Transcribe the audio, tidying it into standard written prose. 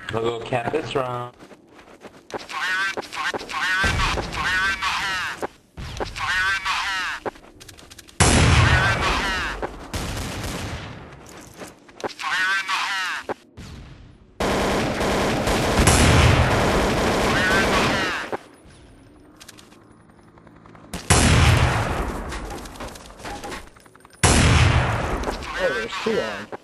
We'll go camp this round. Oh, there's two on.